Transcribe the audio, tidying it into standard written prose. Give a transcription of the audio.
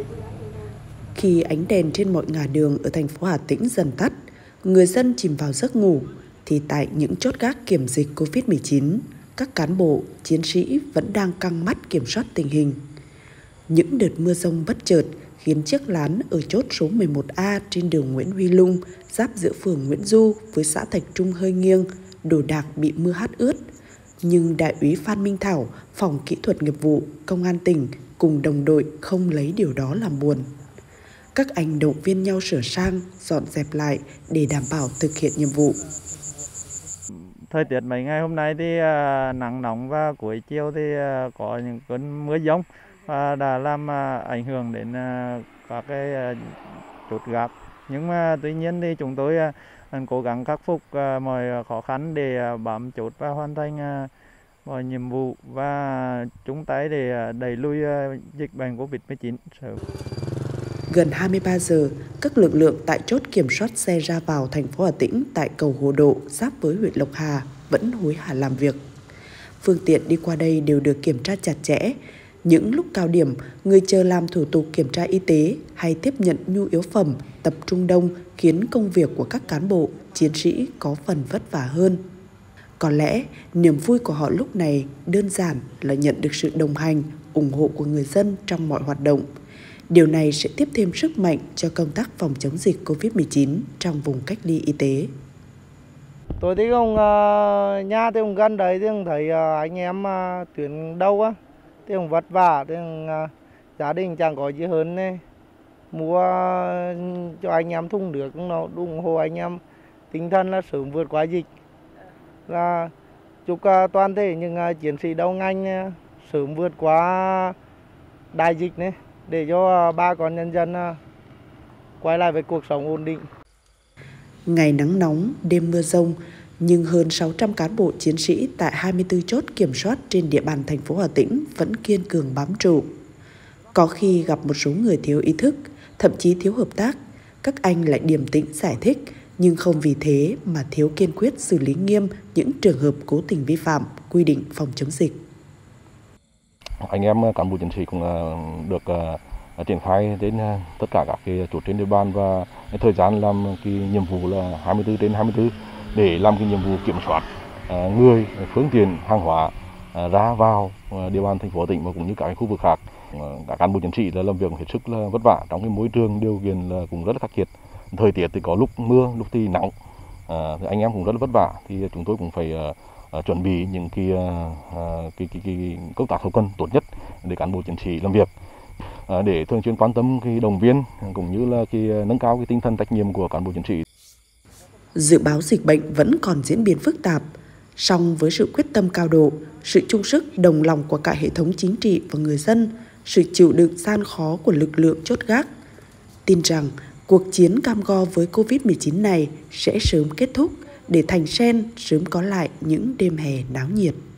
Khi ánh đèn trên mọi ngả đường ở thành phố Hà Tĩnh dần tắt, người dân chìm vào giấc ngủ, thì tại những chốt gác kiểm dịch Covid-19, các cán bộ, chiến sĩ vẫn đang căng mắt kiểm soát tình hình. Những đợt mưa giông bất chợt khiến chiếc lán ở chốt số 11A trên đường Nguyễn Huy Lung, giáp giữa phường Nguyễn Du với xã Thạch Trung hơi nghiêng, đồ đạc bị mưa hắt ướt. Nhưng Đại úy Phan Minh Thảo, Phòng Kỹ thuật Nghiệp vụ, Công an tỉnh cùng đồng đội không lấy điều đó làm buồn. Các anh động viên nhau sửa sang, dọn dẹp lại để đảm bảo thực hiện nhiệm vụ. Thời tiết mấy ngày hôm nay thì nắng nóng và cuối chiều thì có những cơn mưa giông và đã làm ảnh hưởng đến các cái chốt gác. Nhưng mà tuy nhiên thì chúng tôi cố gắng khắc phục mọi khó khăn để bám chốt và hoàn thành mọi nhiệm vụ và chung tay để đẩy lùi dịch bệnh Covid-19 sớm. Gần 23 giờ, các lực lượng tại chốt kiểm soát xe ra vào thành phố Hà Tĩnh tại cầu Hồ Độ giáp với huyện Lộc Hà vẫn hối hả làm việc. Phương tiện đi qua đây đều được kiểm tra chặt chẽ. Những lúc cao điểm, người chờ làm thủ tục kiểm tra y tế hay tiếp nhận nhu yếu phẩm tập trung đông khiến công việc của các cán bộ, chiến sĩ có phần vất vả hơn. Có lẽ, niềm vui của họ lúc này đơn giản là nhận được sự đồng hành, ủng hộ của người dân trong mọi hoạt động. Điều này sẽ tiếp thêm sức mạnh cho công tác phòng chống dịch Covid-19 trong vùng cách ly y tế. Tôi thấy nhà thì cũng gần đấy, thì cũng thấy anh em tuyến đâu á, thì cũng vất vả, thì gia đình chẳng có gì hơn này. Mua cho anh em thùng nước, nó ủng hộ anh em tinh thần là sớm vượt qua dịch. Là chúc toàn thể những chiến sĩ đầu ngành sớm vượt qua đại dịch này, để cho bà con nhân dân quay lại với cuộc sống ổn định. Ngày nắng nóng, đêm mưa giông, nhưng hơn 600 cán bộ chiến sĩ tại 24 chốt kiểm soát trên địa bàn thành phố Hà Tĩnh vẫn kiên cường bám trụ. Có khi gặp một số người thiếu ý thức, thậm chí thiếu hợp tác, các anh lại điềm tĩnh giải thích, nhưng không vì thế mà thiếu kiên quyết xử lý nghiêm những trường hợp cố tình vi phạm quy định phòng chống dịch. Anh em cán bộ chiến sĩ cũng được triển khai đến tất cả các cái chốt trên địa bàn, và cái thời gian làm cái nhiệm vụ là 24/24 để làm cái nhiệm vụ kiểm soát người, phương tiện, hàng hóa ra vào địa bàn thành phố Hà Tĩnh và cũng như các khu vực khác. Các cán bộ chiến sĩ là làm việc hết sức là vất vả trong cái môi trường điều kiện là cũng rất là khắc nghiệt. Thời tiết thì có lúc mưa, lúc thì nắng, thì anh em cũng rất là vất vả, thì chúng tôi cũng phải chuẩn bị những cái công tác hậu cần tốt nhất để cán bộ chiến sĩ làm việc, để thường xuyên quan tâm cái động viên cũng như là nâng cao cái tinh thần trách nhiệm của cán bộ chiến sĩ. Dự báo dịch bệnh vẫn còn diễn biến phức tạp, song với sự quyết tâm cao độ, sự chung sức đồng lòng của cả hệ thống chính trị và người dân, sự chịu đựng gian khó của lực lượng chốt gác, tin rằng cuộc chiến cam go với Covid-19 này sẽ sớm kết thúc để Thành Sen sớm có lại những đêm hè náo nhiệt.